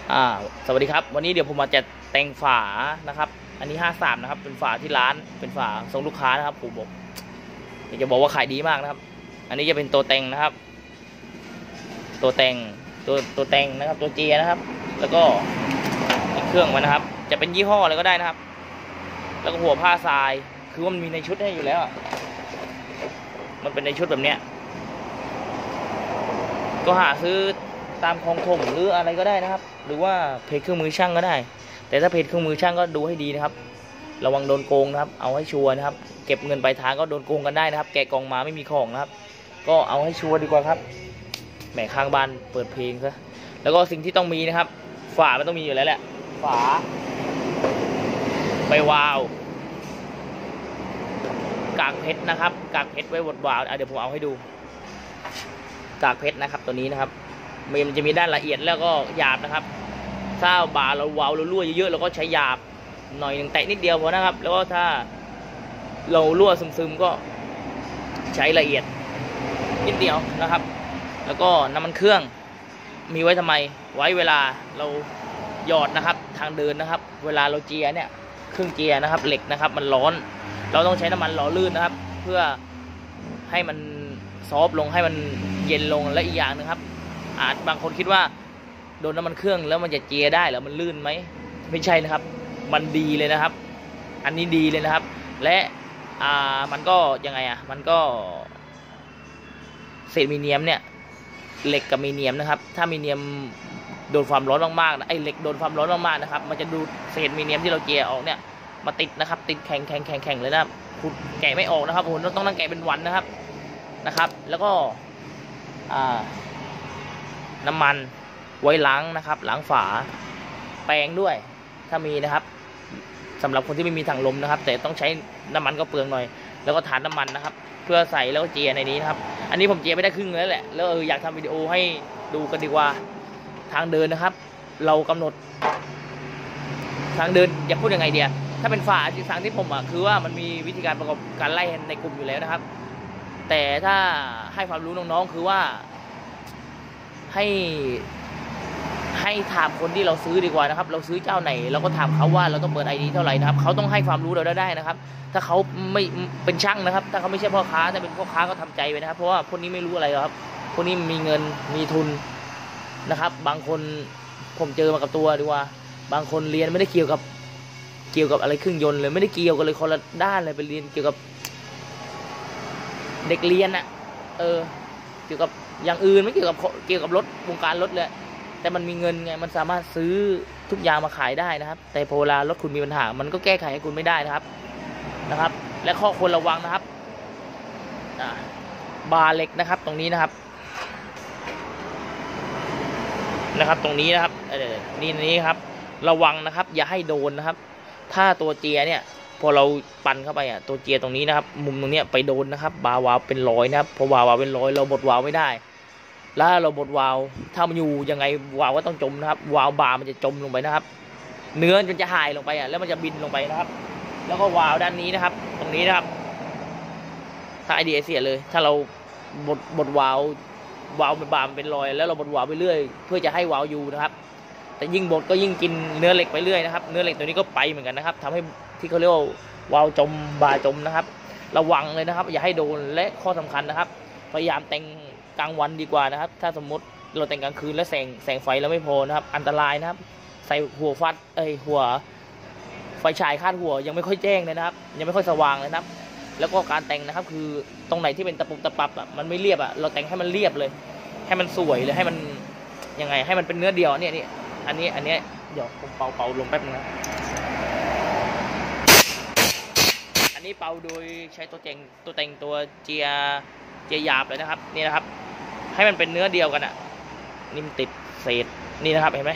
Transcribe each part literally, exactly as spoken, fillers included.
อ่าสวัสดีครับวันนี้เดี๋ยวผมมาจะแต่งฝานะครับอันนี้ห้าสามนะครับเป็นฝาที่ร้านเป็นฝาส่งลูกค้านะครับผมบอกอยากจะบอกว่าขายดีมากนะครับอันนี้จะเป็นตัวแต่งนะครับตัวแต่งตัวตัวแต่งนะครับตัวเจียนะครับแล้วก็เครื่องมันนะครับจะเป็นยี่ห้ออะไรก็ได้นะครับแล้วก็หัวผ้าทรายคือว่ามันมีในชุดให้อยู่แล้วมันเป็นในชุดแบบเนี้ยก็หาซื้อตามคลองถมหรืออะไรก็ได้นะครับหรือว่าเพจเครื่องมือช่างก็ได้แต่ถ้าเพจเครื่องมือช่างก็ดูให้ดีนะครับระวังโดนโกงนะครับเอาให้ชัวร์นะครับเก็บเงินปลายทางก็โดนโกงกันได้นะครับแกะกล่องมาไม่มีของนะครับก็เอาให้ชัวร์ดีกว่าครับแหมข้างบ้านเปิดเพลงซะแล้วก็สิ่งที่ต้องมีนะครับฝามันต้องมีอยู่แล้วแหละฝาใบวาล์วกากเพชรนะครับกากเพชรไว้บดวาล์วเดี๋ยวผมเอาให้ดูกากเพชรนะครับตัวนี้นะครับมันจะมีด้านละเอียดแล้วก็หยาบนะครับถ้าบาเราวาล์วเรารั่วเยอะๆเราก็ใช้หยาบหน่อยหนึ่งแตะนิดเดียวพอนะครับแล้วก็ถ้าเรารั่วซึมๆก็ใช้ละเอียดนิดเดียวนะครับแล้วก็น้ำมันเครื่องมีไว้ทำไมไว้เวลาเราหยอดนะครับทางเดินนะครับเวลาเราเจียเนี่ยเครื่องเจียนะครับเหล็กนะครับมันร้อนเราต้องใช้น้ำมันหล่อลื่นนะครับเพื่อให้มันซอฟลงให้มันเย็นลงและอีกอย่างนึงครับอาจบางคนคิดว่าโดนน้ำมันเครื่องแล้วมันจะเจียได้หรือมันลื่นไหมไม่ใช่นะครับมันดีเลยนะครับอันนี้ดีเลยนะครับและอ่ามันก็ยังไงอ่ะมันก็เศษมีเนียมเนี่ยเหล็กกับมีเนียมนะครับถ้ามีเนียมโดนความร้อนมากๆนะไอ้เหล็กโดนความร้อนมากๆนะครับมันจะดูเศษมีเนียมที่เราเจียออกเนี่ยมาติดนะครับติดแข็งแข็งแข็งแข็งเลยนะครับคุณแกะไม่ออกนะครับผมต้องนั่งแกะเป็นวันนะครับนะครับแล้วก็อ่าน้ำมันไว้ล้างนะครับล้างฝาแปรงด้วยถ้ามีนะครับสำหรับคนที่ไม่มีถังลมนะครับแต่ต้องใช้น้ำมันก็เปลืองหน่อยแล้วก็ฐานน้ำมันนะครับเพื่อใส่แล้วก็เจียในนี้นะครับอันนี้ผมเจียไม่ได้ครึ่งแล้วแหละแล้วเอออยากทำวิดีโอให้ดูกันดีกว่าทางเดินนะครับเรากำหนดทางเดินอย่าพูดยังไงเดียถ้าเป็นฝาทางที่ผมอ่ะคือว่ามันมีวิธีการประกอบการไล่ในกลุ่มอยู่แล้วนะครับแต่ถ้าให้ความรู้น้องๆคือว่าให้ให้ถามคนที่เราซื้อดีกว่านะครับเราซื้อเจ้าไหนเราก็ถามเขาว่าเราต้องเปิด ไอ ดี เท่าไหร่นะครับเขาต้องให้ความรู้เราได้นะครับถ้าเขาไม่เป็นช่างนะครับถ้าเขาไม่ใช่พ่อค้าแต่เป็นพ่อค้าก็ทำใจไปนะครับเพราะว่าพวกนี้ไม่รู้อะไรครับพวกนี้มีเงินมีทุนนะครับบางคนผมเจอมากับตัวดีกว่าบางคนเรียนไม่ได้เกี่ยวกับเกี่ยวกับอะไรเครื่องยนต์เลยไม่ได้เกี่ยวกันเลยคนละด้านเลยไปเรียนเกี่ยวกับเด็กเรียนอะเออเกี่ยวกับอย่างอื่นไม่เกี่ยวกับเกี่ยวกับรถวงการรถเลยแต่มันมีเงินไงมันสามารถซื้อทุกอย่างมาขายได้นะครับแต่พอเวลารถคุณมีปัญหามันก็แก้ไขให้คุณไม่ได้นะครับนะครับและข้อควรระวังนะครับบาร์เหล็กนะครับตรงนี้นะครับนะครับตรงนี้นะครับเออนี่นี้ครับระวังนะครับอย่าให้โดนนะครับถ้าตัวเจียเนี่ยพอเราปั่นเข้าไปอ่ะตัวเจียตรงนี้นะครับมุมตรงนี้ไปโดนนะครับบาวาวเป็นรอยนะครับพอวาวาวเป็นรอยเราบดวาวไม่ได้แล้วเราบดวาวถ้ามันอยู่ยังไงวาวก็ต้องจมนะครับวาวบามันจะจมลงไปนะครับเนื้อมันจะหายลงไปอ่ะแล้วมันจะบินลงไปนะครับแล้วก็วาวด้านนี้นะครับตรงนี้นะครับถ้าไอเดียเสียเลยถ้าเราบดบดวาววาวเป็นบามันเป็นรอยแล้วเราบดวาวไปเรื่อยเพื่อจะให้วาวอยู่นะครับแต่ยิ่งบดก็ยิ่งกินเนื้อเหล็กไปเรื่อยนะครับเนื้อเหล็กตัวนี้ก็ไปเหมือนกันนะครับทำให้ที่เขาเรียกว่าวาวจมบาจมนะครับระวังเลยนะครับอย่าให้โดนและข้อสำคัญนะครับพยายามแต่งกลางวันดีกว่านะครับถ้าสมมติเราแต่งกลางคืนแล้วแสงแสงไฟเราไม่พอนะครับอันตรายนะครับใส่หัวฟัดเอ้ยหัวไฟฉายคาดหัวยังไม่ค่อยแจ้งเลยนะครับยังไม่ค่อยสว่างเลยนะครับแล้วก็การแต่งนะครับคือตรงไหนที่เป็นตะปุกตะปับอ่ะมันไม่เรียบอ่ะเราแต่งให้มันเรียบเลยให้มันสวยเลยให้มันยังไงให้มันเป็นเนื้อเดียวเนี่ยนี่อันนี้อันนี้เดี๋ยวผมเป่าเป่าลงแป๊บนึงนะอันนี้เป่าโดยใช้ตัวแต่งตัวแต่งตัวเจียเจียหยาบเลยนะครับนี่นะครับให้มันเป็นเนื้อเดียวกันอ่ะนี่มันติดเศษนี่นะครับเห็นไหม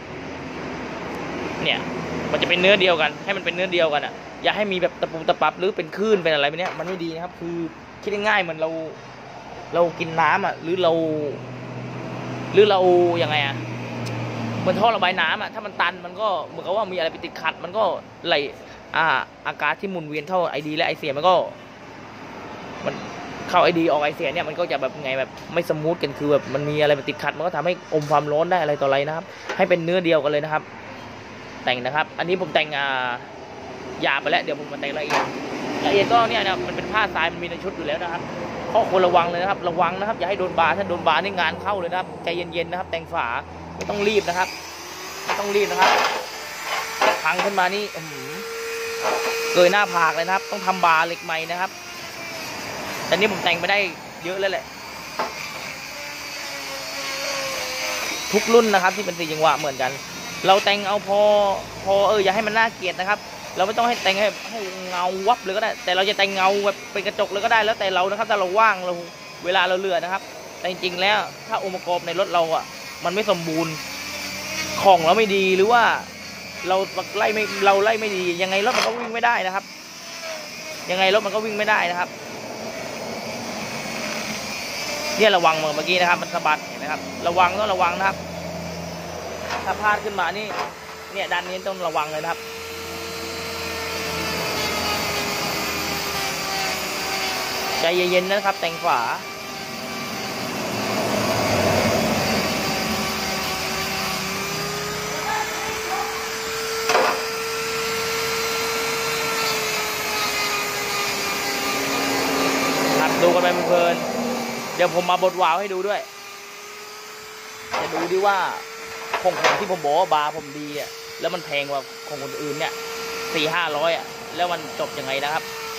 เนี่ยมันจะเป็นเนื้อเดียวกันให้มันเป็นเนื้อเดียวกันอ่ะอย่าให้มีแบบตะปูตะปับหรือเป็นคลื่นเป็นอะไรแบบนี้มันไม่ดีนะครับคือคิดง่ายๆเหมือนเราเรากินน้ำอ่ะหรือเราหรือเรายังไงอ่ะเหมือนท่อระบายน้ำอ่ะถ้ามันตันมันก็เหมือนกับว่ามีอะไรไปติดขัดมันก็ไหลอ่าอากาศที่หมุนเวียนเท่าไอดีและไอเสียมันก็มันคเข้าไอดีออกไอเสียเนี่ยมันก็จะแบบไงแบบไม่สมูทกันคือแบบมันมีอะไรติดขัดมันก็ทำให้อมความร้อนได้อะไรต่ออะไรนะครับให้เป็นเนื้อเดียวกันเลยนะครับแต่งนะครับอันนี้ผมแต่งอ่าหยาบไปแล้วเดี๋ยวผมมาแต่งละเอียดละเอียดก็เนี่ยนะมันเป็นผ้าทรายมันมีในชุดอยู่แล้วนะครับข้อควรระวังเลยนะครับระวังนะครับอย่าให้โดนบาถ้าโดนบานี่งานเข้าเลยนะครับใจเย็นๆนะครับแต่งฝาไม่ต้องรีบนะครับไม่ต้องรีบนะครับพังขึ้นมานี่เกยหน้าผากเลยนะครับต้องทำบาเหล็กใหม่นะครับแต่นี้ผมแต่งไปได้เยอะแล้วแหละทุกรุ่นนะครับที่เป็นสี่จังหวะเหมือนกันเราแต่งเอาพอพอเอออย่าให้มันน่าเกลียดนะครับเราไม่ต้องให้แต่งให้ให้เงาวับเลยก็ได้แต่เราจะแต่งเงาแบบเป็นกระจกเลยก็ได้แล้วแต่เรานะครับถ้าเราว่างเราเวลาเราเลือกนะครับแต่จริงๆแล้วถ้าองค์ประกอบในรถเราอ่ะมันไม่สมบูรณ์ของเราไม่ดีหรือว่าเราไล่ไม่เราไล่ไม่ดียังไงรถมันก็วิ่งไม่ได้นะครับยังไงรถมันก็วิ่งไม่ได้นะครับเนี่ยระวังเมื่อกี้นะครับมันสะบัดเห็นไหมครับระวังต้องระวังนะครับถ้าพลาดขึ้นมานี่เนี่ยด้านนี้ต้องระวังเลยนะครับใจเย็นๆนะครับแต่งฝาครับดูกันไปเพลินเดี๋ยวผมมาบดวาล์วให้ดูด้วยจะดูดิว่าของผมที่ผมบอกว่าบาร์ผมดีอ่ะแล้วมันแพงกว่าของคนอื่นเนี่ยสี่ห้าร้อยอ่ะแล้วมันจบยังไงนะครับ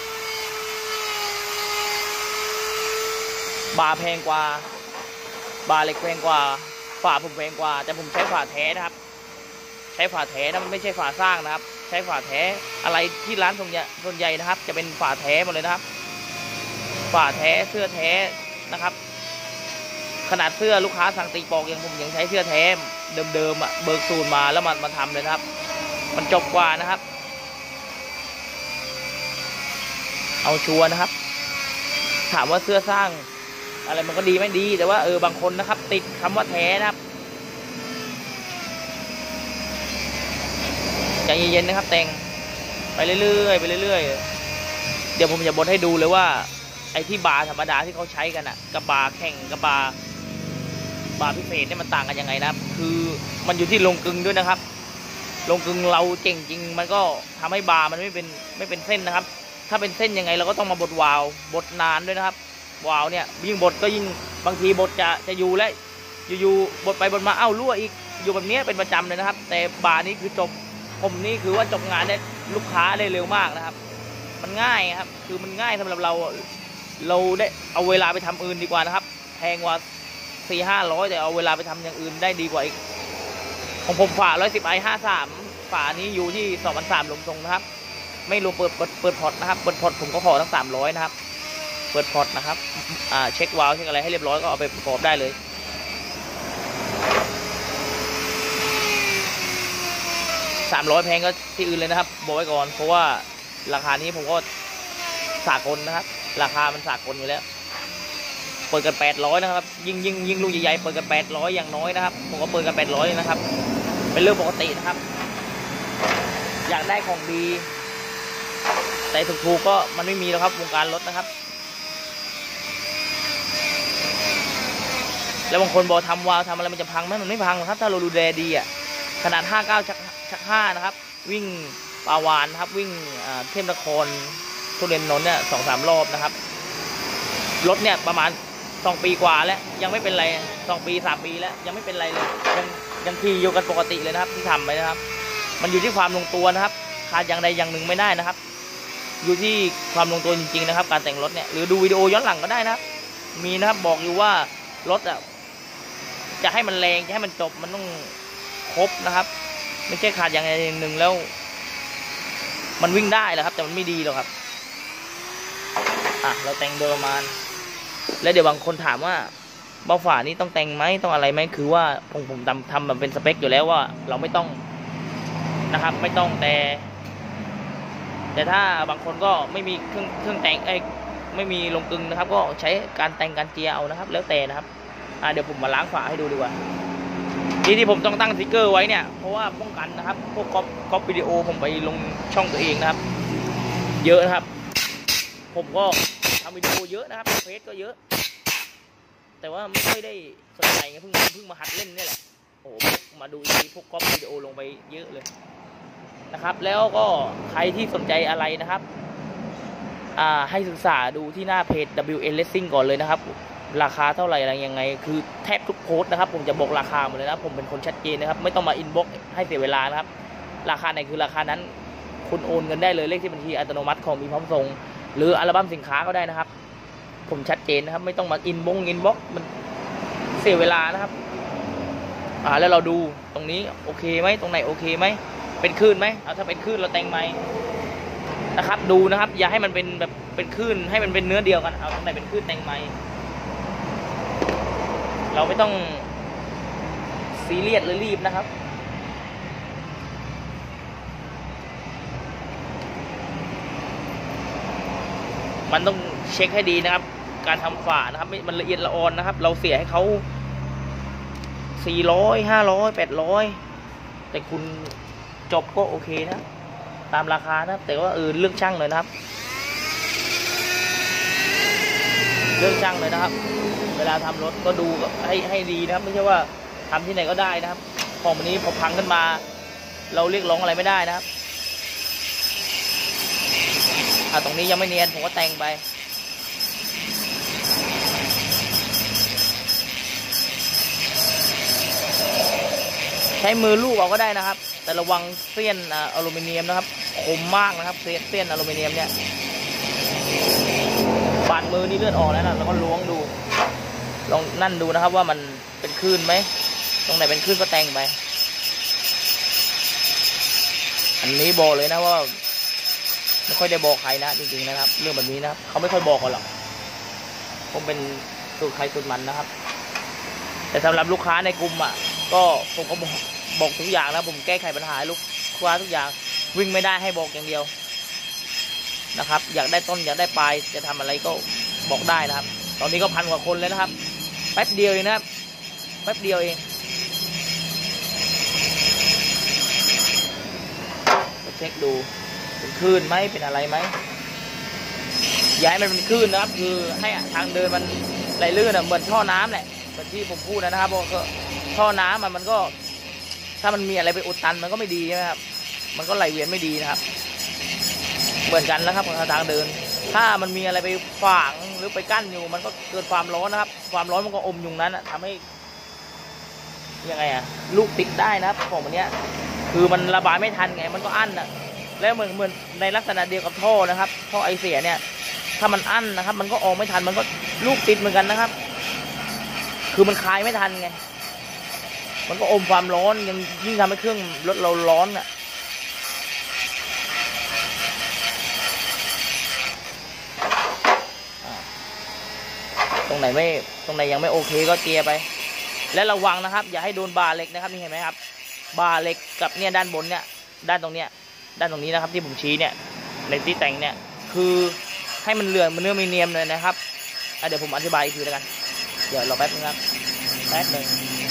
บาร์แพงกว่าบาร์เล็กแพงกว่าฝาผมแพงกว่าแต่ผมใช้ฝาแท้นะครับใช้ฝาแท้นะมันไม่ใช่ฝาสร้างนะครับใช้ฝาแท้อะไรที่ร้านส่วนใหญ่ส่วนใหญ่นะครับจะเป็นฝาแท้หมดเลยนะครับฝาแท้เสื้อแท้นะครับขนาดเสื้อลูกค้าสั่งตีปอกยังผมยังใช้เสื้อแท้เดิมๆอ่ะเบิกสูตรมาแล้วมันมาทำเลยนะครับมันจบกว่านะครับเอาชัวร์นะครับถามว่าเสื้อสร้างอะไรมันก็ดีไม่ดีแต่ว่าเออบางคนนะครับติดคำว่าแท้นะครับใจเย็นๆนะครับแต่งไปเรื่อยๆไปเรื่อยๆเดี๋ยวผมจะบดให้ดูเลยว่าไอ้ที่บาร์ธรรมดาที่เขาใช้กันอ่ะกับบาร์แข่งกับบาร์บาร์พิเศษเนี่ยมันต่างกันยังไงนะครับคือมันอยู่ที่ลงกึงด้วยนะครับลงกึงเราเก่งจริงมันก็ทำให้บาร์มันไม่เป็นไม่เป็นเส้นนะครับถ้าเป็นเส้นยังไงเราก็ต้องมาบดวาล์วบดนานด้วยนะครับวาล์วเนี่ยยิ่งบดก็ยิ่งบางทีบดจะจะอยู่และอยู่ๆบดไปบดมาเอ้ารั่วอีกอยู่แบบนี้เป็นประจำเลยนะครับแต่บาร์นี้คือจบผมนี่คือว่าจบงานได้ลูกค้าได้เร็วมากนะครับมันง่ายครับคือมันง่ายสำหรับเราเราได้เอาเวลาไปทำอื่นดีกว่านะครับแพงกว่าสี่ห้าร้อยแต่เอาเวลาไปทำอย่างอื่นได้ดีกว่าอีกของผมฝาร้อยสิบไอห้าสามฝานี้อยู่ที่สองพันสามลงตรงนะครับไม่รวมเปิดเปิดเปิดพอร์ตนะครับเปิดพอร์ตผมก็ขอทั้งสามร้อยนะครับเปิดพอร์ตนะครับอ่าเช็ควาล์วเช็คอะไรให้เรียบร้อยก็เอาไปประกอบได้เลยสามร้อยแพงก็ที่อื่นเลยนะครับบอกไว้ก่อนเพราะว่าราคานี้ผมก็สากลนะครับราคามันสากลอยู่แล้วเปิดกันแปดร้อยนะครับยิ่งยิ่งยิ่งลูกใหญ่ๆเปิดกันแปดร้อยอย่างน้อยนะครับผมก็เปิดกันแปดร้อยนะครับเป็นเรื่องปกตินะครับอยากได้ของดีแต่ถูกๆก็มันไม่มีแล้วครับวงการรถนะครับแล้วบางคนบอกทำวาล์วทำอะไรมันจะพังไหมมันไม่พังครับถ้าเราดูแลดีอ่ะขนาดห้าเก้าชักชักห้านะครับวิ่งปาวานนะครับวิ่งเทพนครทุเรียนนนท์เนี่ยสองสามรอบนะครับรถเนี่ยประมาณสองปีกว่าแล้วยังไม่เป็นไรสองปีสามปีแล้วยังไม่เป็นไรเลยยังยังขี่อยู่กันปกติเลยนะครับที่ทำไปนะครับมันอยู่ที่ความลงตัวนะครับขาดอย่างใดอย่างหนึ่งไม่ได้นะครับอยู่ที่ความลงตัวจริงๆนะครับการแต่งรถเนี่ยหรือดูวิดีโอย้อนหลังก็ได้นะครับมีนะครับบอกอยู่ว่ารถอ่ะจะให้มันแรงจะให้มันจบมันต้องครบนะครับไม่ใช่ขาดอย่างใดอย่างหนึ่งแล้วมันวิ่งได้แหละครับแต่มันไม่ดีหรอกครับอ่ะเราแต่งโดยประมาณแล้วเดี๋ยวบางคนถามว่าเบาฝานี้ต้องแต่งไหมต้องอะไรไหมคือว่าผมผมทำทำแบบเป็นสเปคอยู่แล้วว่าเราไม่ต้องนะครับไม่ต้องแต่แต่ถ้าบางคนก็ไม่มีเครื่องเครื่องแต่งไอ้ไม่มีลงกึงนะครับก็ใช้การแต่งการเจียเอานะครับแล้วแต่นะครับอ่ะเดี๋ยวผมมาล้างฝาให้ดูดีกว่าที่ที่ผมต้องตั้งสติ๊กเกอร์ไว้เนี่ยเพราะว่าป้องกันนะครับพวกก๊อปก๊อปวิดีโอผมไปลงช่องตัวเองนะครับเยอะนะครับผมก็ททำวิดีโอเยอะนะครับเฟซก็เยอะแต่ว่าไม่ค่อยได้สนใจไงเพิ่งเพิ่งมาหัดเล่นนี่แหละโอ้โหมาดูอีพวกก๊อปวิดีโอลงไปเยอะเลยนะครับแล้วก็ใครที่สนใจอะไรนะครับอ่าให้ศึกษาดูที่หน้าเพจ ดับเบิลยู เอ็น Racing ก่อนเลยนะครับราคาเท่าไหร่อะไรยังไงคือแทบทุกโพสต์นะครับผมจะบอกราคาหมดเลยนะผมเป็นคนชัดเจนนะครับไม่ต้องมาอินบ็อกซ์ให้เสียเวลานะครับราคาไหนคือราคานั้นคุณโอนเงินได้เลยเลขที่บัญชีอัตโนมัติของมีพร้อมส่งหรืออัลบั้มสินค้าก็ได้นะครับผมชัดเจนนะครับไม่ต้องมาอินบงอินบ็อกซ์มันเสียเวลานะครับอ่าแล้วเราดูตรงนี้โอเคไหมตรงไหนโอเคไหมเป็นคลื่นไหมเอาถ้าเป็นคลื่นเราแต่งไหมนะครับดูนะครับอย่าให้มันเป็นแบบเป็นคลื่นให้มันเป็นเนื้อเดียวกันเอาตรงไหนเป็นคลื่นแต่งไหมเราไม่ต้องซีเรียสหรือรีบนะครับมันต้องเช็คให้ดีนะครับการทำฝานะครับมันละเอียดละออนนะครับเราเสียให้เขาสี่ร้อยห้าร้อยแปดร้อยแต่คุณจบก็โอเคนะตามราคานะแต่ว่าเออเลือกช่างเลยนะครับเลือกช่างเลยนะครับเวลาทำรถก็ดูให้ให้ดีนะครับไม่ใช่ว่าทำที่ไหนก็ได้นะครับของวันนี้พอพังขึ้นมาเราเรียกร้องอะไรไม่ได้นะครับอ่าตรงนี้ยังไม่เนียนผมก็แต่งไปใช้มือลูบเอาก็ได้นะครับแต่ระวังเสี้ยนอลูมิเนียมนะครับคมมากนะครับเสี้ยนเสี้ยนอลูมิเนียมเนี่ยบาดมือนี่เลือดออกแล้วนะแล้วก็ล้วงดูลองนั่นดูนะครับว่ามันเป็นคลื่นไหมตรงไหนเป็นคลื่นก็แต่งไปอันนี้บอกเลยนะว่าไม่ค่อยได้บอกใครนะจริงๆนะครับเรื่องแบบนี้นะครับเขาไม่ค่อยบอกกันหรอกผมเป็นสูตรใครสูตรมันนะครับแต่สำหรับลูกค้าในกลุ่มอ่ะก็ผมก็บอกบอกทุกอย่างนะผมแก้ไขปัญหาลูกค้าทุกอย่างวิ่งไม่ได้ให้บอกอย่างเดียวนะครับอยากได้ต้นอยากได้ปลายจะทำอะไรก็บอกได้นะครับตอนนี้ก็พันกว่าคนเลยนะครับแป๊บเดียวเองนะครับแป๊บเดียวเองเช็คดูเป็นคลื่นไหมเป็นอะไรไหมอย่าให้มันเป็นคลื่นนะครับคือให้ทางเดินมันไหลลื่นเหมือนท่อน้ำแหละเหมือนที่ผมพูดนะครับเพราะท่อน้ำมันก็ถ้ามันมีอะไรไปอุดตันมันก็ไม่ดีใช่ไหมครับมันก็ไหลเวียนไม่ดีนะครับเหมือนกันนะครับทางเดินถ้ามันมีอะไรไปขวางหรือไปกั้นอยู่มันก็เกิดความร้อนนะครับความร้อนมันก็อมอยู่นั้นทำให้ยังไงอะลูกติดได้นะครับของมันเนี้ยคือมันระบายไม่ทันไงมันก็อั้นอะแล้วเหมือนเหมือนในลักษณะเดียวกับท่อนะครับท่อไอเสียเนี่ยถ้ามันอั้นนะครับมันก็ออกไม่ทันมันก็ลูกติดเหมือนกันนะครับคือมันคลายไม่ทันไงมันก็อมความร้อนยังยิ่งทำให้เครื่องรถเราร้อนอ่ะตรงไหนไม่ตรงไหนยังไม่โอเคก็เจียไปและระวังนะครับอย่าให้โดนบาร์เหล็กนะครับนี่เห็นไหมครับบาร์เหล็กกับเนี่ยด้านบนเนี่ยด้านตรงเนี้ยด้านตรงนี้นะครับที่ผมชี้เนี่ยในที่แต่งเนี่ยคือให้มันเหลืองมันเนื้อมีเนียมเลยนะครับเดี๋ยวผมอธิบายอีกทีแล้วกันเดี๋ยวรอแป๊บนึงครับแป๊บนึง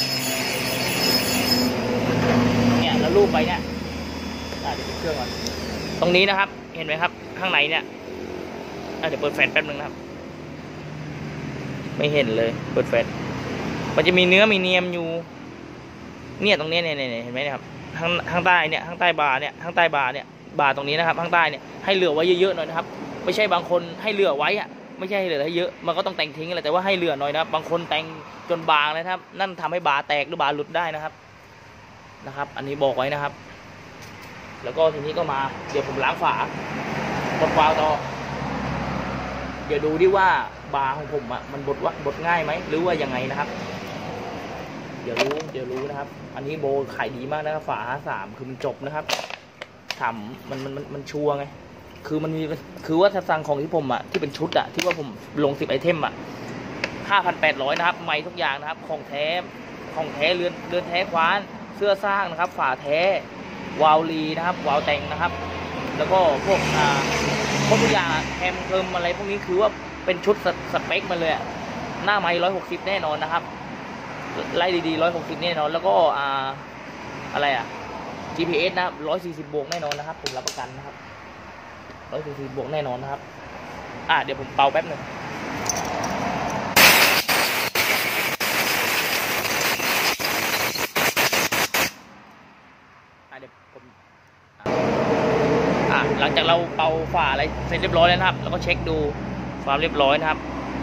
เนี่ยเราลูบไปเนี่ยเดี๋ยวปิดเครื่องก่อนตรงนี้นะครับเห็นไหมครับข้างในเนี่ยเดี๋ยวเปิดแฟลชแป๊บนึงนะครับไม่เห็นเลยเปิดแฟลชมันจะมีเนื้อมีเนียมอยู่เนี่ยตรงนี้เนี่ยเห็นไหมนะครับข้างข้างใต้เนี่ยข้างใต้บาร์เนี่ยข้างใต้บาร์เนี่ยบาร์ตรงนี้นะครับข้างใต้เนี่ยให้เหลือไว้เยอะๆหน่อยนะครับไม่ใช่บางคนให้เหลือไว้อะไม่ใช่ให้เหลือให้เยอะมันก็ต้องแต่งทิ้งอะไรแต่ว่าให้เหลือหน่อยนะครับบางคนแต่งจนบางเลยครับนั่นทำให้บาร์แตกหรือบาร์หลุดได้นะครับนะครับอันนี้บอกไว้นะครับแล้วก็ทีนี้ก็มาเดี๋ยวผมล้างฝากดวาล์วต่อเดี๋ยวดูดิว่าบาร์ของผมอ่ะมันบดว่าบดง่ายไหมหรือว่ายังไงนะครับเดี๋ยวรู้เดี๋ยวรู้นะครับอันนี้โบขายดีมากนะครับฝาสามคือมันจบนะครับถามมันมันมันมันชัวร์ไงคือมันมีคือว่าถ้าสั่งของที่ผมอ่ะที่เป็นชุดอ่ะที่ว่าผมลงสิบไอเทมอ่ะห้าพันแปดร้อยนะครับไม้ทุกอย่างนะครับของแท้ของแท้เรือนเรือนแท้คว้านเสื้อสร้างนะครับฝาแท้วาลลีนะครับวาลแต่งนะครับแล้วก็พวกอ่าพวกทุกอย่างแฮมเคิมอะไรพวกนี้คือว่าเป็นชุดสเปคมาเลยหน้าไม้ร้อยหกสิบแน่นอนนะครับไล่ดีๆร้อยหกสิบแน่นอนแล้วก็อ่าอะไรอ่ะ จี พี เอส นะครับร้อยสี่สิบบวกแน่นอนนะครับผมรับประกันนะครับร้อยสี่สิบบวกแน่นอนนะครับอ่ะเดี๋ยวผมเป่าแป๊บหนึ่งอ่ะเดี๋ยวผมอ่ะหลังจากเราเป่าฝาอะไรเสร็จเรียบร้อยแล้วนะครับแล้วก็เช็คดูความเรียบร้อยนะครับ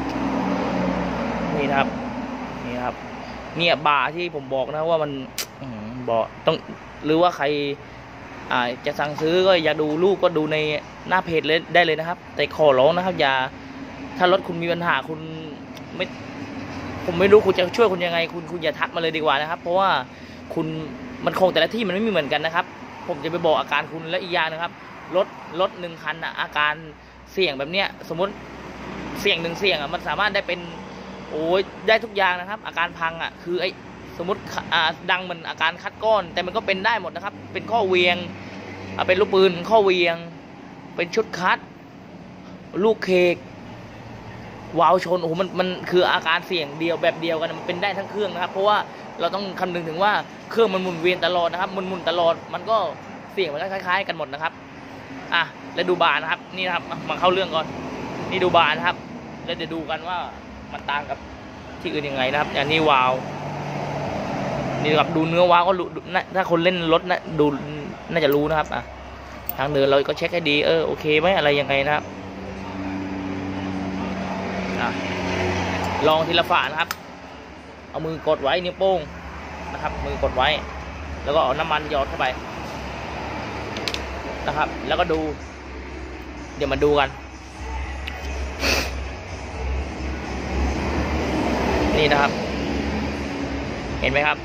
นี่นะครับนี่นะครับเนี่ยบาร์ที่ผมบอกนะว่ามันบอกต้องหรือว่าใครอ่าจะสั่งซื้อก็อย่าดูรูปก็ดูในหน้าเพจเลยได้เลยนะครับแต่ขอร้องนะครับอย่าถ้ารถคุณมีปัญหาคุณไม่ผมไม่รู้คุณจะช่วยคุณยังไงคุณคุณอย่าทักมาเลยดีกว่านะครับเพราะว่าคุณมันคงแต่ละที่มันไม่มีเหมือนกันนะครับผมจะไปบอกอาการคุณและอีกอย่างนะครับรถรถหนึ่งคันอ่ะอาการเสี่ยงแบบเนี้ยสมมติเสี่ยงหนึ่งเสี่ยงอ่ะมันสามารถได้เป็นโอ้ยได้ทุกอย่างนะครับอาการพังอ่ะคือไอ้สมมติอ่าดังมันอาการคัดก้อนแต่มันก็เป็นได้หมดนะครับเป็นข้อเวียงเป็นลูกปืนข้อเวียงเป็นชุดคัดลูกเคกวาล์วชนโอ้โหมันมันคืออาการเสี่ยงเดียวแบบเดียวกันมันเป็นได้ทั้งเครื่องนะครับเพราะว่าเราต้องคำนึงถึงว่าเครื่องมันหมุนเวียนตลอดนะครับมันหมุนตลอดมันก็เสี่ยงมันคล้ายๆกันหมดนะครับอ่ะแล้วดูบาร์นะครับนี่นะครับมาเข้าเรื่องก่อนนี่ดูบาร์นะครับแล้วเดี๋ยวดูกันว่ามันต่างกับที่อื่นยังไงนะครับอย่างนี้วาล์วนี่ครับดูเนื้อวาล์วก็รู้ถ้าคนเล่นรถนะดูน่าจะรู้นะครับอ่ะทางเดินเราก็เช็คให้ดีเออโอเคไหมอะไรยังไงนะครับอ่ะลองทีละฝานะครับเอามือกดไว้นิ้วโป้งนะครับมือกดไว้แล้วก็เอาน้ำมันหยอดเข้าไปนะครับแล้วก็ดูเดี๋ยวมาดูกันนี่นะครับเห็นไหมครับ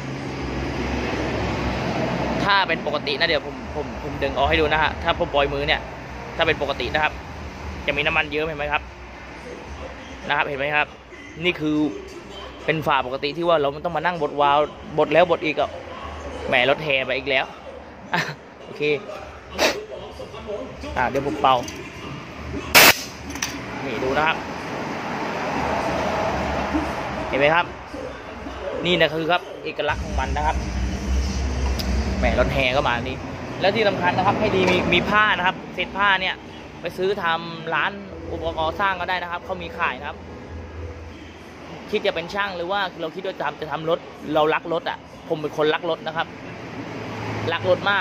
ถ้าเป็นปกตินะเดี๋ยวผมผมผมดึงออกให้ดูนะฮะถ้าผมปล่อยมือเนี่ยถ้าเป็นปกตินะครับจะมีน้ำมันเยอะเห็นไหมครับนะครับเห็นไหมครับนี่คือเป็นฝาปกติที่ว่าเราต้องมานั่งบดวาล์วบดแล้วบดอีกอ่ะแหมรถแห่ไปอีกแล้วโอเคอ่าเดี๋ยวผมเป่านี่ดูนะครับเห็นไหมครับนี่นะคือครับเอกลักษณ์ของมันนะครับแหมรถแห่ก็มานี่แล้วที่สำคัญนะครับให้ดีมีมีผ้านะครับเศษผ้าเนี่ยไปซื้อทำร้านอุปกรณ์สร้างก็ได้นะครับเขามีขายนะครับคิดจะเป็นช่างหรือว่าเราคิดว่าจะทำจะทำรถเรารักรถอ่ะผมเป็นคนรักรถนะครับรักรถมาก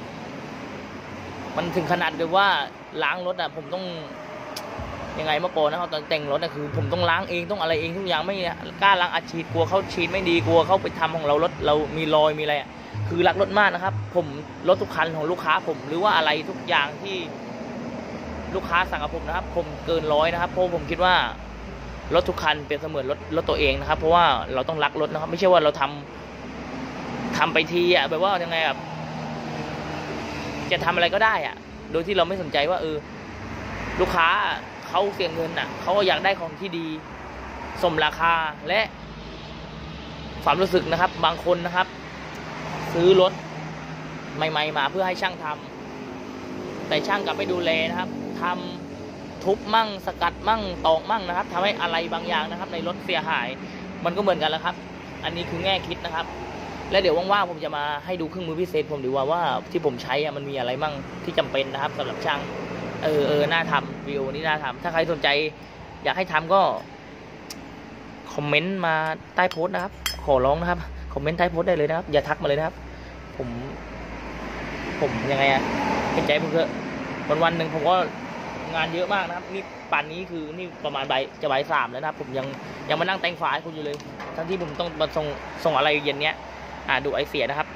มันถึงขนาดเลยว่าล้างรถอ่ะผมต้องยังไงเมื่อก่อนนะครับตอนแต่งรถนะคือผมต้องล้างเองต้องอะไรเองทุกอย่างไม่กล้าล้างอัดฉีดกลัวเขาฉีดไม่ดีกลัวเขาไปทำของเรารถเรามีรอยมีอะไรคือรักรถมากนะครับผมรถทุกคันของลูกค้าผมหรือว่าอะไรทุกอย่างที่ลูกค้าสั่งกับผมนะครับผมเกินร้อยนะครับเพราะผมคิดว่ารถทุกคันเป็นเสมือนรถรถตัวเองนะครับเพราะว่าเราต้องรักรถนะครับไม่ใช่ว่าเราทำทำไปทีอ่ะแบบว่ายังไงแบบจะทำอะไรก็ได้อ่ะโดยที่เราไม่สนใจว่าเออลูกค้าเขาเสียเงินอ่ะเขาอยากได้ของที่ดีสมราคาและความรู้สึกนะครับบางคนนะครับซื้อรถใหม่ๆมาเพื่อให้ช่างทำแต่ช่างกลับไม่ดูแลนะครับทำทุบมั่งสกัดมั่งตอกมั่งนะครับทำให้อะไรบางอย่างนะครับในรถเสียหายมันก็เหมือนกันแล้วครับอันนี้คือแง่คิดนะครับและเดี๋ยวว่างๆผมจะมาให้ดูเครื่องมือพิเศษผมดีว่าว่าที่ผมใช้มันมีอะไรมั่งที่จำเป็นนะครับสำหรับช่างเออเออน่าทำวิดีโอนี้น่าทำถ้าใครสนใจอยากให้ทำก็คอมเมนต์มาใต้โพสต์นะครับขอร้องนะครับคอมเมนต์ใต้โพสต์ได้เลยนะครับอย่าทักมาเลยนะครับผมผมยังไงอะเห็นใจผมเถอะวันวันหนึ่งผมก็งานเยอะมากนะครับนี่ป่านนี้คือนี่ประมาณใบจะใบสามแล้วนะครับผมยังยังมานั่งแต่งฝาให้คุณอยู่เลยทั้งที่ผมต้องมาส่งส่งอะไรเย็นเนี้ยอ่าดูไอเสียนะครับ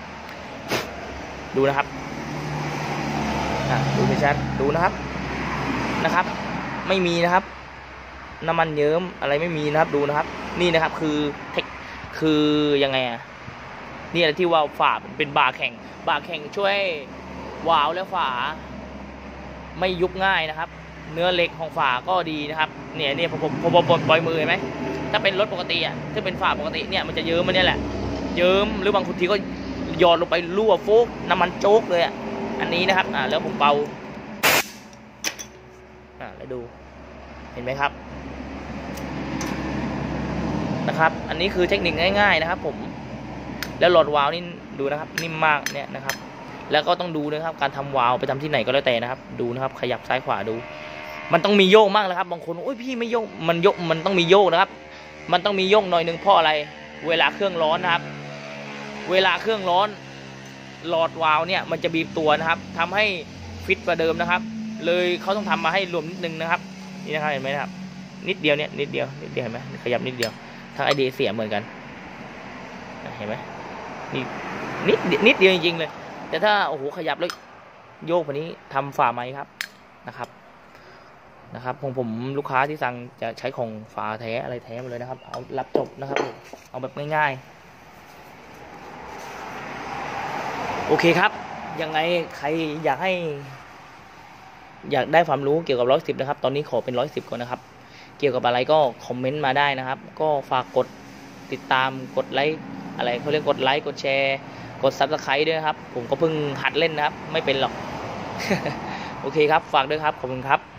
ดูนะครับอ่าดูชัดดูนะครับนะครับไม่มีนะครับน้ำมันเยิ้มอะไรไม่มีนะครับดูนะครับนี่นะครับคือเทคคือยังไงอ่ะนี่อะไรที่วาล์วฝาเป็นบาร์แข็งบาร์แข็งช่วยวาล์วและฝาไม่ยุบง่ายนะครับเนื้อเหล็กของฝาก็ดีนะครับเนี่ยเนี่ยผมผมผมปล่อยมือเห็นไหมถ้าเป็นรถปกติอ่ะถ้าเป็นฝาปกติเนี่ยมันจะเยิ้มมันเนี่ยแหละเยิ้มหรือบางทีก็หยอดลงไปรั่วโฟกน้ำมันโจ๊กเลยอ่ะอันนี้นะครับอ่าแล้วผมเป่าอ่าแล้วดูเห็นไหมครับนะครับอันนี้คือเทคนิคง่ายๆนะครับผมแล้วหลอดวาล์วนี่ดูนะครับนิ่มมากเนี่ยนะครับแล้วก็ต้องดูนะครับการทำวาล์วไปทำที่ไหนก็แล้วแต่นะครับดูนะครับขยับซ้ายขวาดูมันต้องมีโยกมากนะครับบางคนโอ้ยพี่ไม่โยกมันโยกมันต้องมีโยกนะครับมันต้องมีโยกหน่อยนึงเพราะอะไรเวลาเครื่องร้อนนะครับเวลาเครื่องร้อนหลอดวาล์วเนี่ยมันจะบีบตัวนะครับทำให้ฟิตกว่าเดิมนะครับเลยเขาต้องทำมาให้รวมนิดนึงนะครับนี่นะครับเห็นไหมนะครับนิดเดียวเนี่ยนิดเดียวนิดเดียวเห็นไหมขยับนิดเดียวทางไอเดียเสียเหมือนกันเห็นไหมนี่นิดนิดเดียวจริงๆเลยแต่ถ้าโอ้โหขยับแล้วโยกแบบนี้ทำฝ่าไหมครับนะครับนะครับของผมลูกค้าที่สั่งจะใช้ของฝาแท้อะไรแท้มาเลยนะครับเอารับจบนะครับเอาแบบง่ายๆโอเคครับยังไงใครอยากให้อยากได้ความรู้เกี่ยวกับร้อยสิบนะครับตอนนี้ขอเป็นร้อยสิบก่อนนะครับเกี่ยวกับอะไรก็คอมเมนต์มาได้นะครับก็ฝากกดติดตามกดไลค์อะไรเขาเรียกกดไลค์กดแชร์กดซับสไครต์ด้วยครับผมก็เพิ่งหัดเล่นนะครับไม่เป็นหรอก โอเคครับฝากด้วยครับขอบคุณครับ